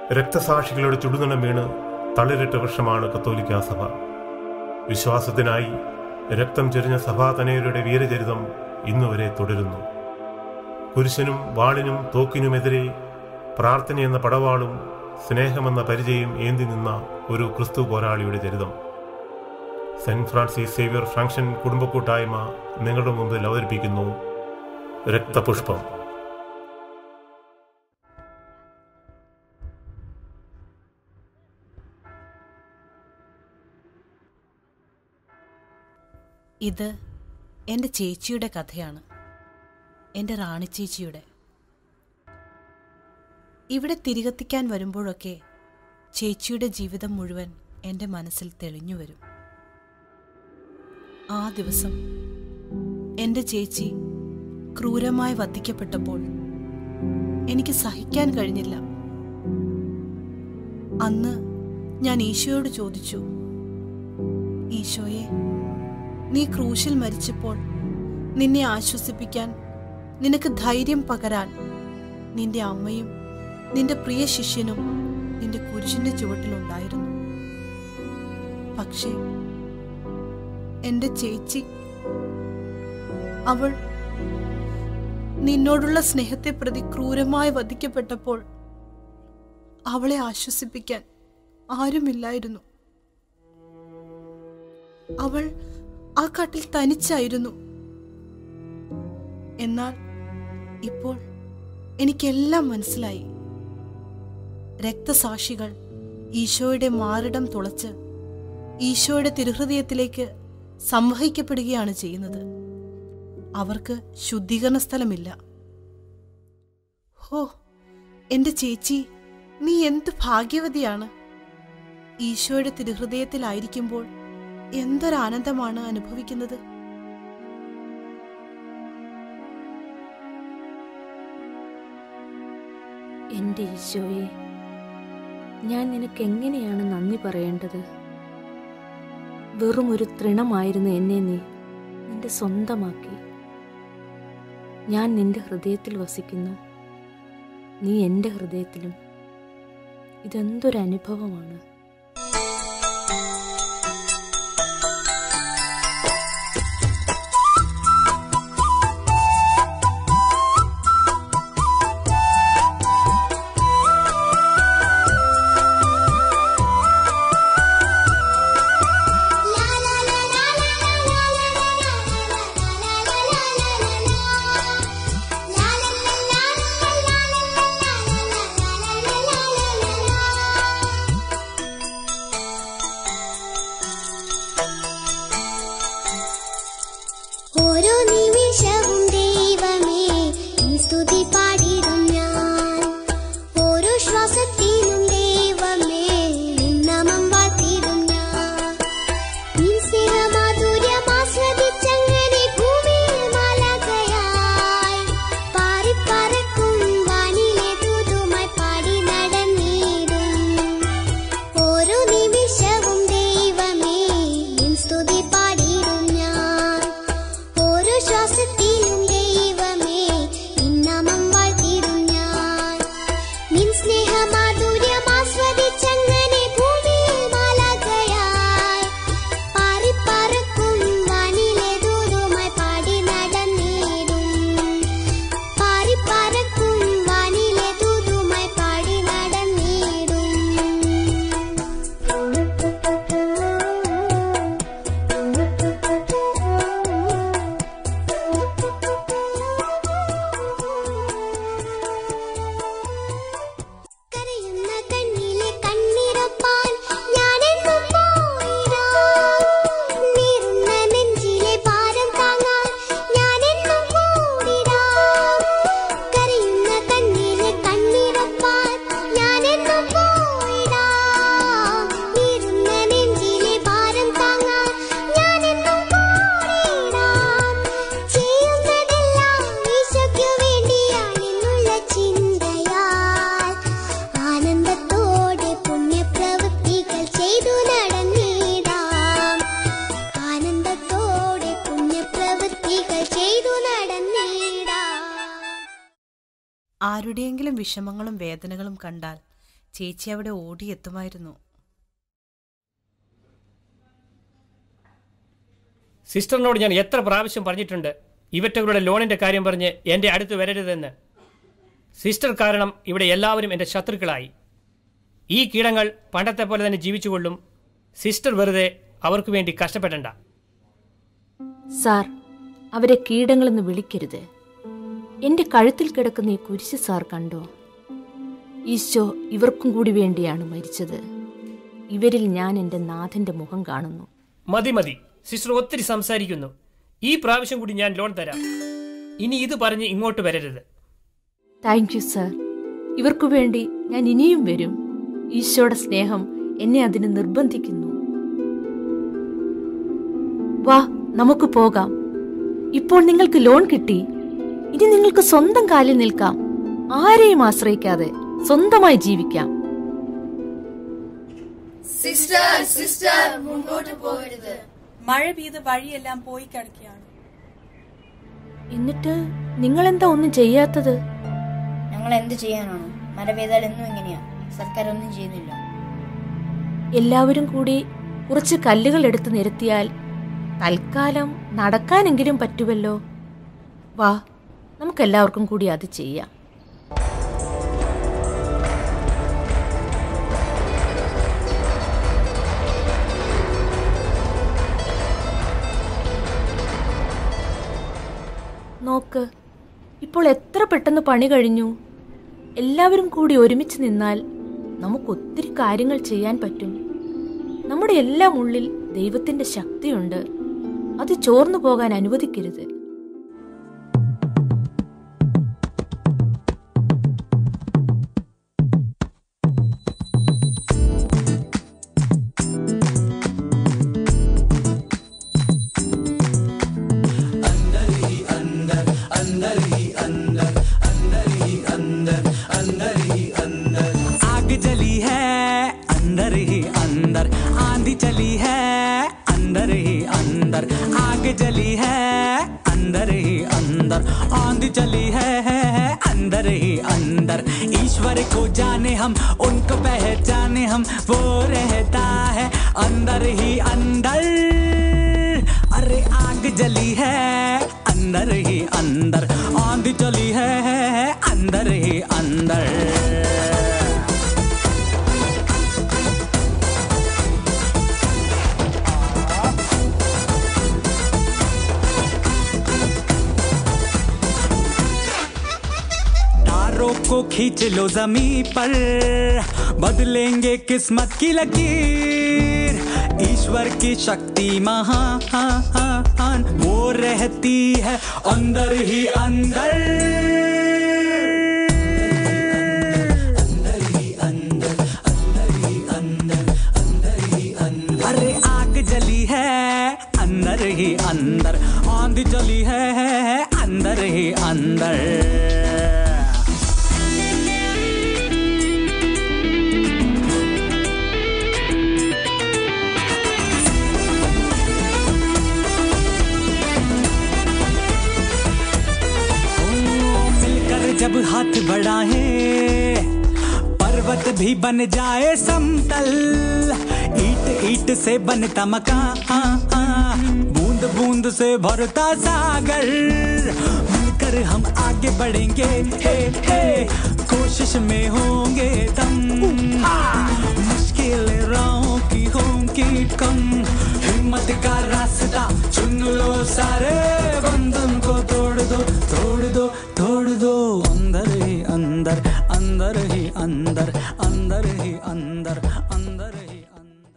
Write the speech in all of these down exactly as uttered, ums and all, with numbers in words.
രക്തസാക്ഷികളുടെ ചുടുനിണം വീണ് തളിരിട്ട വൃക്ഷമാണ് കത്തോലിക്കാ സഭ. വിശ്വാസത്തിനായി രക്തം ചൊരിഞ്ഞ സഭാതനയരുടെ വീരചരിതം ഇന്നുവരെ തുടരുന്നു. കുരിശനും വാളിനും തോക്കിനുമെതിരെ പ്രാർത്ഥനയെന്ന പടവാളും സ്നേഹമെന്ന പരിചയം ഏന്തി നിന്ന ഒരു ക്രിസ്തു പോരാളിയുടെ ചരിതം. സെന്റ് ഫ്രാൻസിസ് സേവ്യർ ഫ്രാങ്ക്ഷൻ കുടുംബക്കൂട്ടായ്മ നിങ്ങളുടെ മുമ്പിൽ അവതരിപ്പിക്കുന്നു രക്തപുഷ്പം. ഇത് എൻ്റെ ചേച്ചിയുടെ കഥയാണ്, എൻ്റെ റാണി ചേച്ചിയുടെ. ഇവിടെ തിരികെത്തിക്കാൻ വരുമ്പോഴൊക്കെ ചേച്ചിയുടെ ജീവിതം മുഴുവൻ എൻ്റെ മനസ്സിൽ തെളിഞ്ഞു വരും. ആ ദിവസം എൻ്റെ ചേച്ചി ക്രൂരമായി വധിക്കപ്പെട്ടപ്പോൾ എനിക്ക് സഹിക്കാൻ കഴിഞ്ഞില്ല. അന്ന് ഞാൻ ഈശോയോട് ചോദിച്ചു, ഈശോയെ, നീ ക്രൂശിൽ മരിച്ചപ്പോൾ നിന്നെ ആശ്വസിപ്പിക്കാൻ, നിനക്ക് ധൈര്യം പകരാൻ നിന്റെ അമ്മയും നിന്റെ പ്രിയ ശിഷ്യനും നിന്റെ കുരിശിന്റെ ചുവട്ടിലുണ്ടായിരുന്നു. പക്ഷേ എൻ്റെ ചേച്ചി, അവൾ നിന്നോടുള്ള സ്നേഹത്തെ പ്രതി ക്രൂരമായി വധിക്കപ്പെട്ടപ്പോൾ അവളെ ആശ്വസിപ്പിക്കാൻ ആരുമില്ലായിരുന്നു. അവൾ ആ കാട്ടിൽ തനിച്ചായിരുന്നു. എന്നാൽ ഇപ്പോൾ എനിക്കെല്ലാം മനസ്സിലായി. രക്തസാക്ഷികൾ ഈശോയുടെ മാറിടം തുളച്ച് ഈശോയുടെ തിരുഹൃദയത്തിലേക്ക് സംവഹിക്കപ്പെടുകയാണ് ചെയ്യുന്നത്. അവർക്ക് ശുദ്ധീകരണ സ്ഥലമില്ല. ഹോ, എൻ്റെ ചേച്ചി, നീ എന്ത് ഭാഗ്യവതിയാണ്. ഈശോയുടെ തിരുഹൃദയത്തിലായിരിക്കുമ്പോൾ എന്തൊരാനന്ദമാണ് അനുഭവിക്കുന്നത്. എൻ്റെ ഈശോയെ, ഞാൻ നിനക്ക് എങ്ങനെയാണ് നന്ദി പറയേണ്ടത്? വെറും ഒരു തൃണമായിരുന്ന എന്നെ നീ നിന്റെ സ്വന്തമാക്കി. ഞാൻ നിന്റെ ഹൃദയത്തിൽ വസിക്കുന്നു, നീ എൻ്റെ ഹൃദയത്തിലും. ഇതെന്തൊരനുഭവമാണ്. ആരുടെയെങ്കിലും വിഷമങ്ങളും വേദനകളും കണ്ടാൽ ചേച്ചി അവിടെ ഓടിയെത്തുമായിരുന്നു. സിസ്റ്ററിനോട് ഞാൻ എത്ര പ്രാവശ്യം പറഞ്ഞിട്ടുണ്ട് ഇവറ്റകളുടെ ലോണിന്റെ കാര്യം പറഞ്ഞ് എൻ്റെ അടുത്ത് വരരുതെന്ന്. സിസ്റ്റർ കാരണം ഇവിടെ എല്ലാവരും എൻ്റെ ശത്രുക്കളായി. ഈ കീടങ്ങൾ പണ്ടത്തെ പോലെ തന്നെ ജീവിച്ചുകൊള്ളും. സിസ്റ്റർ വെറുതെ അവർക്ക് വേണ്ടി കഷ്ടപ്പെടണ്ട. സാർ, അവരെ കീടങ്ങളെന്ന് വിളിക്കരുത്. എൻ്റെ കഴുത്തിൽ കിടക്കുന്ന ഈ കുരിശ് സാർ കണ്ടോ? ഈശോ ഇവർക്കും കൂടി വേണ്ടിയാണ് മരിച്ചത്. ഇവരിൽ ഞാൻ എൻ്റെ നാഥന്റെ മുഖം കാണുന്നു. മതി മതി, സിസ്റ്റർ ഒത്തിരി സംസാരിക്കുന്നു. ഈ പ്രാവശ്യം കൂടി ഞാൻ ലോൺ തരാം. ഇനി ഇത് പറഞ്ഞ് ഇങ്ങോട്ട് വരരുത്. Thank you sir. ഇവർക്കു വേണ്ടി ഞാൻ ഇനിയും വരും. ഈശോയുടെ സ്നേഹം എന്നെ അതിന് നിർബന്ധിക്കുന്നു. വാ, നമുക്ക് പോകാം. ഇപ്പോൾ നിങ്ങൾക്ക് ലോൺ കിട്ടി. ഇനി നിങ്ങൾക്ക് സ്വന്തം കാലിൽ നിൽക്കാം. ആരെയും ആശ്രയിക്കാതെ സ്വന്തമായി ജീവിക്കാം. സിസ്റ്റർ സിസ്റ്റർ മുന്നോട്ട് പോകരുത്. മഴ പെയ്ത് വഴിയെല്ലാം പോയി കിടക്കുകയാണ്. എന്നിട്ട് നിങ്ങൾ എന്താ ഒന്നും ചെയ്യാത്തത്? ഞങ്ങൾ എന്ത് ചെയ്യാനാണ്? മഴ പെയ്താൽ എന്നും ഇങ്ങനെയാ. സർക്കാർ ഒന്നും ചെയ്യുന്നില്ല. എല്ലാവരും കൂടി കുറച്ച് കല്ലുകൾ എടുത്ത് നിരത്തിയാൽ തൽക്കാലം നടക്കാനെങ്കിലും പറ്റുമല്ലോ. വാ, നമുക്കെല്ലാവർക്കും കൂടി അത് ചെയ്യാം. നോക്ക്, ഇപ്പോൾ എത്ര പെട്ടെന്ന് പണി കഴിഞ്ഞു. എല്ലാവരും കൂടി ഒരുമിച്ച് നിന്നാൽ നമുക്കൊത്തിരി കാര്യങ്ങൾ ചെയ്യാൻ പറ്റും. നമ്മുടെ എല്ലാം ഉള്ളിൽ ദൈവത്തിന്റെ ശക്തിയുണ്ട്. അത് ചോർന്നു പോകാൻ അനുവദിക്കരുത്. ईश्वर को जाने हम, उनको पहचाने हम, वो रहता है अंदर ही अंदर. अरे आग जली है अंदर ही अंदर, आंधी चली है अंदर ही अंदर. को खींच लो ज़मीं पर, बदलेंगे किस्मत की लकीर. ईश्वर की शक्ति महान, वो रहती है अंदर ही अंदर. अंदर ही अंदर, अंदर ही अंदर, अंदर ही अंदर. अरे आग जली है अंदर ही अंदर, आंधी चली है अंदर ही अंदर. जब हाथ बढ़ाए पर्वत भी बन जाए समतल. ईट ईट से बनता मकान, बूंद बूंद से भरता सागर. मिलकर हम आगे बढ़ेंगे, हे हे कोशिश में होंगे दम. मुश्किल राहों की होंगी कम, हिम्मत का रास्ता चुन लो सारे. बंधन को तोड़ दो, तोड़ दो, तोड़ दो. अंदर ही अंदर, अंदर ही अंदर, अंदर ही अंदर, अंदर ही अंदर.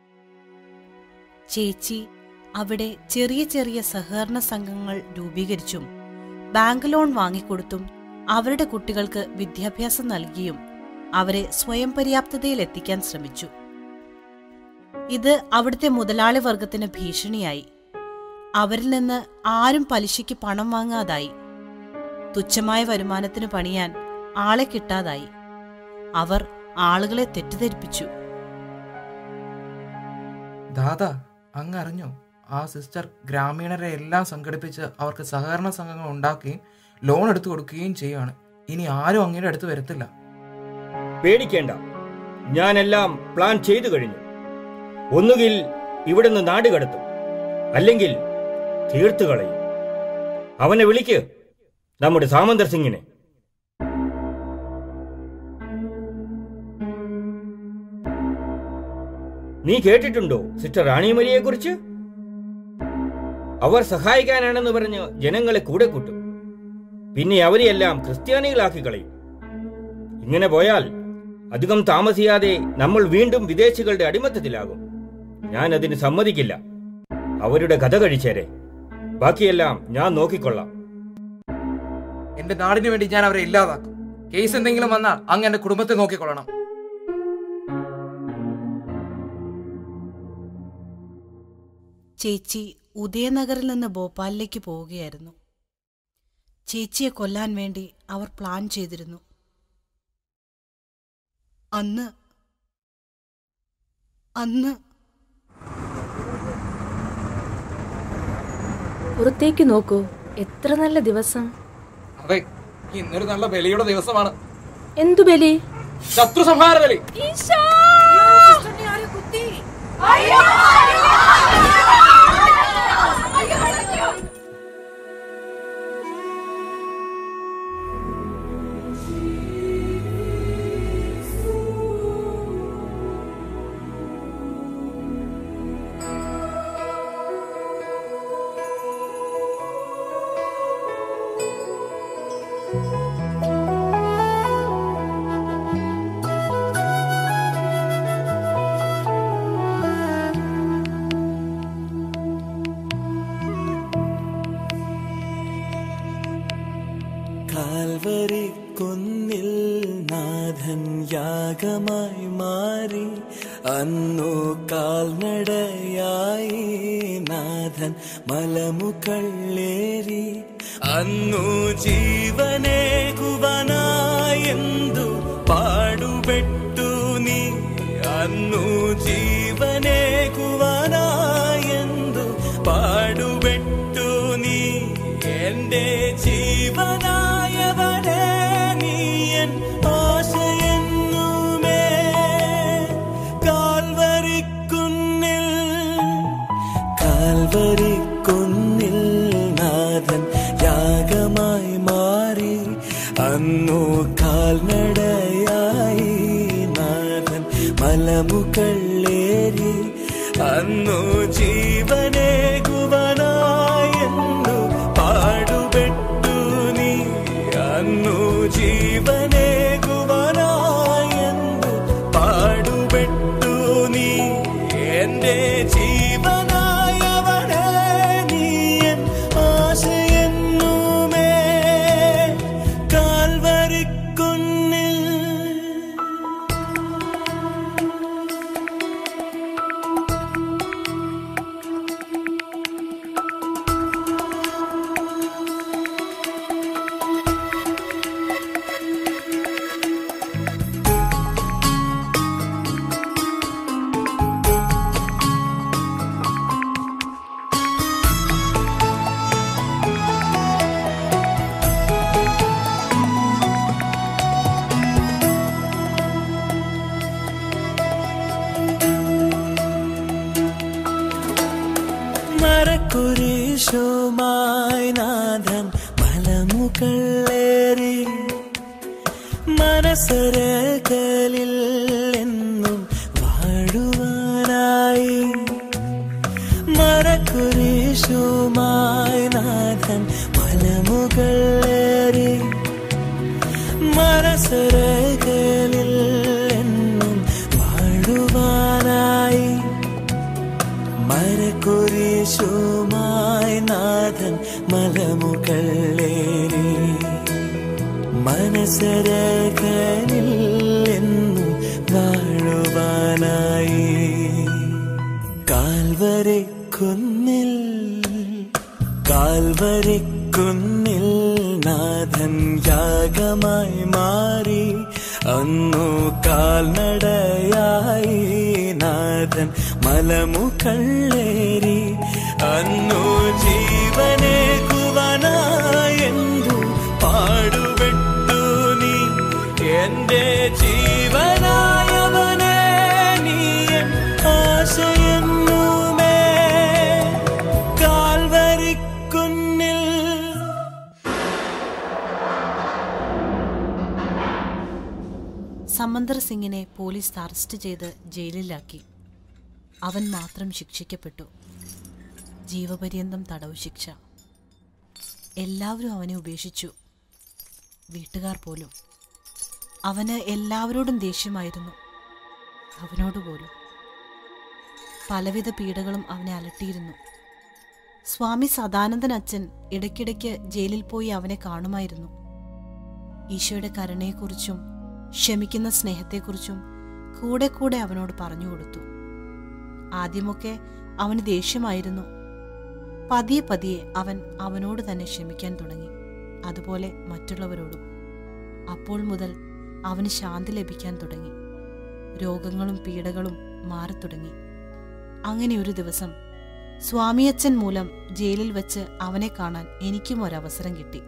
ചേച്ചി അവിടെ ചെറിയ ചെറിയ സഹകരണ സംഘങ്ങൾ രൂപീകരിച്ചും ബാങ്ക് ലോൺ വാങ്ങിക്കൊടുത്തും അവരുടെ കുട്ടികൾക്ക് വിദ്യാഭ്യാസം നൽകിയും അവരെ സ്വയം പര്യാപ്തതയിൽ എത്തിക്കാൻ ശ്രമിച്ചു. ഇത് അവിടുത്തെ മുതലാളി വർഗത്തിന് ഭീഷണിയായി. അവരിൽ നിന്ന് ആരും പലിശയ്ക്ക് പണം വാങ്ങാതായി. തുച്ഛമായ വരുമാനത്തിന് പണിയാൻ ആളെ കിട്ടാതായി. അവർ ആളുകളെ തെറ്റിദ്ധരിപ്പിച്ചു. ദാദാ, അങ്ങ് അറിഞ്ഞോ? ആ സിസ്റ്റർ ഗ്രാമീണരെ എല്ലാം സംഘടിപ്പിച്ച് അവർക്ക് സഹകരണ സംഘങ്ങൾ ഉണ്ടാക്കുകയും ലോൺ എടുത്തു കൊടുക്കുകയും ചെയ്യുകയാണ്. ഇനി ആരും അങ്ങയുടെ അടുത്ത് വരത്തില്ല. പേടിക്കേണ്ട, ഞാനെല്ലാം പ്ലാൻ ചെയ്തു കഴിഞ്ഞു. ഒന്നുകിൽ ഇവിടുന്ന് നാട് കടത്തും, അല്ലെങ്കിൽ തീർത്തു കളയും. അവനെ വിളിക്ക്, നമ്മുടെ സാമന്തർ സിംഗിനെ. നീ കേട്ടിട്ടുണ്ടോ സിസ്റ്റർ റാണിമരിയെ കുറിച്ച്? അവർ സഹായിക്കാനാണെന്ന് പറഞ്ഞ് ജനങ്ങളെ കൂടെ കൂട്ടും. പിന്നെ അവരെയെല്ലാം ക്രിസ്ത്യാനികളാക്കി കളയും. ഇങ്ങനെ പോയാൽ അധികം താമസിയാതെ നമ്മൾ വീണ്ടും വിദേശികളുടെ അടിമത്തത്തിലാകും. ഞാൻ അതിന് സമ്മതിക്കില്ല. അവരുടെ കഥ കഴിച്ചേരെ. ബാക്കിയെല്ലാം ഞാൻ നോക്കിക്കൊള്ളാം. എന്റെ നാടിനു വേണ്ടി ഞാൻ അവരെ ഇല്ലാതാക്കും. കേസ് എന്തെങ്കിലും വന്നാൽ അങ്ങ് എന്റെ കുടുംബത്തെ നോക്കിക്കൊള്ളണം. ചേച്ചി ഉദയനഗറിൽ നിന്ന് ഭോപ്പാലിലേക്ക് പോവുകയായിരുന്നു. ചേച്ചിയെ കൊല്ലാൻ വേണ്ടി അവർ പ്ലാൻ ചെയ്തിരുന്നു. അന്ന് അന്ന് പുറത്തേക്ക് നോക്കൂ, എത്ര നല്ല ദിവസം. അതെ, ഇന്നൊരു നല്ല ബലിയുടെ ദിവസമാണ്. എന്തു ബലി? ശത്രു സംഹാര ബലി. കാൽവരി കുന്നിൽ നാഥൻ യാഗമായി മാറി, അന്നു കാൽനടയായി നാഥൻ മലമുകളേറി, അന്നു ജീവനേകുവനായെന്തു പാടുപെട്ടു നീ, അന്നു ജീവനേകുവനായെന്തു പാടുപെട്ടു നീ, എന്റെ ജീവനായവനെ നീയൻ ആശയെന്നുമേ. കാൽവരിക്കുന്നിൽ കാൽവരിക്കുന്നിൽ നാഥൻ യാഗമായി മാറി, അന്നു കാൽനടയായി നാഥൻ മലമുകളേറി, അന്നു ജീവനേകുവനായെന്നു പാടുപെട്ടു നീ, അന്നു ജീവനേകുവനായെന്നു പാടുപെട്ടു നീ, എന്റെ ജീവനായവനെ നീയൻ ആശയെന്നുമേ. കാൽവരിക്കുന്നിൽ മരക്കുരിശുമായി നാഥൻ മലമുകളേറി, മനസ്സരകളിൽ എന്നും വാഴുവാനായി. മരക്കുരിശുമായി നാഥൻ മലമുകളേറി, മനസ്സരകളിൽ എന്നും വാഴുവാനായി. മരക്കുരിശുമായി നാഥൻ മലമുകളേറി, മനസ്സരകളിൽ എന്നും വാഴുവാനായി. കാൽവരിക്കുന്നിൽ കാൽവരിക്കുന്നിൽ നാഥൻ യാഗമായി മാറി, അന്നു കാൽനടയായി നാഥൻ മലമുകളേറി, അന്നു ജീവനേകുവനായെന്തു പാടുപെട്ടു നീ, എന്റെ ജീവനായവൻ സമന്തർ സിംഗിനെ പോലീസ് അറസ്റ്റ് ചെയ്ത് ജയിലിലാക്കി. അവൻ മാത്രം ശിക്ഷിക്കപ്പെട്ടു. ജീവപര്യന്തം തടവ് ശിക്ഷ. എല്ലാവരും അവനെ ഉപേക്ഷിച്ചു, വീട്ടുകാർ പോലും. അവന് എല്ലാവരോടും ദേഷ്യമായിരുന്നു, അവനോട് പോലും. പലവിധ പീഡകളും അവനെ അലട്ടിയിരുന്നു. സ്വാമി സദാനന്ദൻ അച്ഛൻ ഇടയ്ക്കിടയ്ക്ക് ജയിലിൽ പോയി അവനെ കാണുമായിരുന്നു. ഈശോയുടെ കരുണയെക്കുറിച്ചും ക്ഷമിക്കുന്ന സ്നേഹത്തെക്കുറിച്ചും കൂടെ കൂടെ അവനോട് പറഞ്ഞു കൊടുത്തു. ആദ്യമൊക്കെ അവന് ദേഷ്യമായിരുന്നു. പതിയെ പതിയെ അവൻ അവനോട് തന്നെ ക്ഷമിക്കാൻ തുടങ്ങി, അതുപോലെ മറ്റുള്ളവരോടും. അപ്പോൾ മുതൽ അവന് ശാന്തി ലഭിക്കാൻ തുടങ്ങി. രോഗങ്ങളും പീഡകളും മാറിത്തുടങ്ങി. അങ്ങനെ ഒരു ദിവസം സ്വാമിയച്ഛൻ മൂലം ജയിലിൽ വെച്ച് അവനെ കാണാൻ എനിക്കും ഒരവസരം കിട്ടി.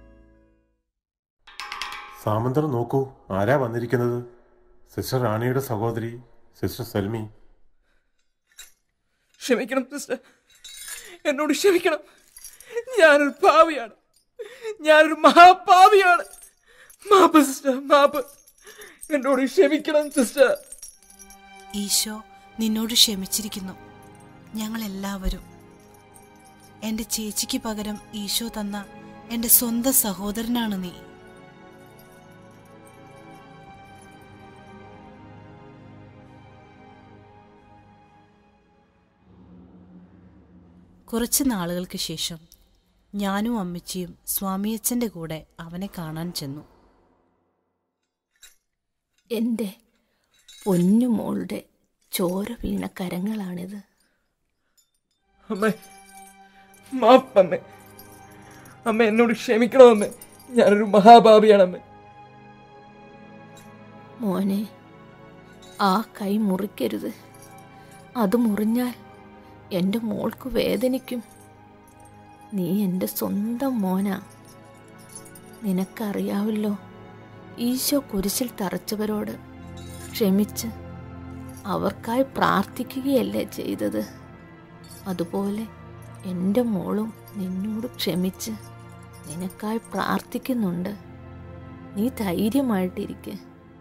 സാമന്തർ, നോക്കൂ, ആരാ വന്നിരിക്കുന്നത്? സിസ്റ്റർ റാണിയുടെ സഹോദരി സിസ്റ്റർ സൽമി. ക്ഷമിക്കണം സിസ്റ്റർ, എന്നോട് ക്ഷമിക്കണം. ഞാനൊരു പാവിയാണ്, ഞാനൊരു മഹാപാവിയാണ്. മാപ്പ് സിസ്റ്റർ, മാപ്പ്. എന്നോട് ക്ഷമിക്കണം സിസ്റ്റർ. ഈശോ നിന്നോട് ക്ഷമിച്ചിരിക്കുന്നു. ഞങ്ങളെല്ലാവരും. എൻ്റെ ചേച്ചിക്ക് പകരം ഈശോ തന്ന എൻ്റെ സ്വന്തം സഹോദരനാണ് നീ. കുറച്ച് നാളുകൾക്ക് ശേഷം ഞാനും അമ്മച്ചിയും സ്വാമിയച്ഛൻ്റെ കൂടെ അവനെ കാണാൻ ചെന്നു. എൻ്റെ പൊന്നുമോളുടെ ചോര വീണ കരങ്ങളാണിത്. അമ്മേ, മാപ്പമ്മേ. അമ്മ എന്നോട് ക്ഷമിക്കണം അമ്മേ, ഞാനൊരു മഹാപാപിയാണ് അമ്മേ. മോനെ, ആ കൈ മുറിക്കരുത്. അത് മുറിഞ്ഞാൽ എൻ്റെ മോൾക്ക് വേദനിക്കും. നീ എൻ്റെ സ്വന്തം മോനാ. നിനക്കറിയാവല്ലോ, ഈശോ കുരിശിൽ തറച്ചവരോട് ക്ഷമിച്ച് അവർക്കായി പ്രാർത്ഥിക്കുകയല്ലേ ചെയ്തത്. അതുപോലെ എൻ്റെ മോളും നിന്നോട് ക്ഷമിച്ച് നിനക്കായി പ്രാർത്ഥിക്കുന്നുണ്ട്. നീ ധൈര്യമായിട്ടിരിക്കെ.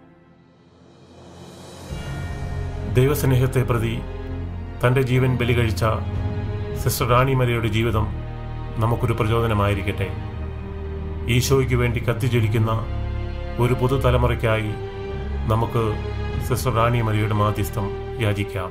ദൈവസ്നേഹത്തെ പ്രതി തൻ്റെ ജീവൻ ബലി കഴിച്ച സിസ്റ്റർ റാണി മരിയയുടെ ജീവിതം നമുക്കൊരു പ്രചോദനമായിരിക്കട്ടെ. ഈശോയ്ക്ക് വേണ്ടി കത്തിജ്വലിക്കുന്ന ഒരു പുതുതലമുറയ്ക്കായി നമുക്ക് സിസ്റ്റർ റാണി മരിയയുടെ മാധ്യസ്ഥം യാചിക്കാം.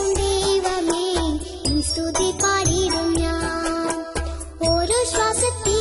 സ്തുതി പാടിടും ഞാൻ ഓരോ ശ്വാസത്തിൽ